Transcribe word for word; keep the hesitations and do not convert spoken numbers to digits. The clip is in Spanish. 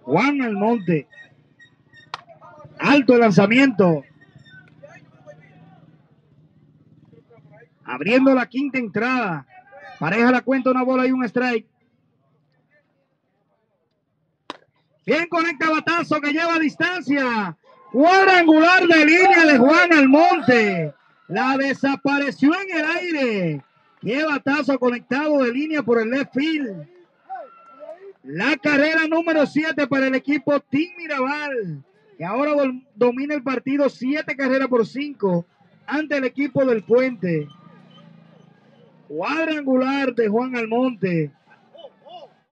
Juan Almonte. Alto el lanzamiento. Abriendo la quinta entrada. Pareja la cuenta, una bola y un strike. Bien conecta batazo que lleva a distancia. Cuadrangular de línea de Juan Almonte. La desapareció en el aire. Qué batazo conectado de línea por el left field. La carrera número siete para el equipo Team Mirabal, que ahora domina el partido siete carreras por cinco ante el equipo del Puente. Cuadrangular de Juan Almonte.